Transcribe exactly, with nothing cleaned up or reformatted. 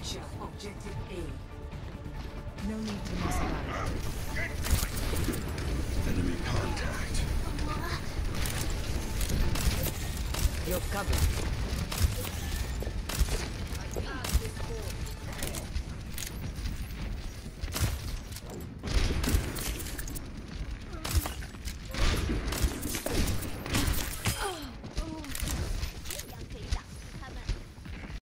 Capture objective A. No need to mess about. Enemy contact. You're covered.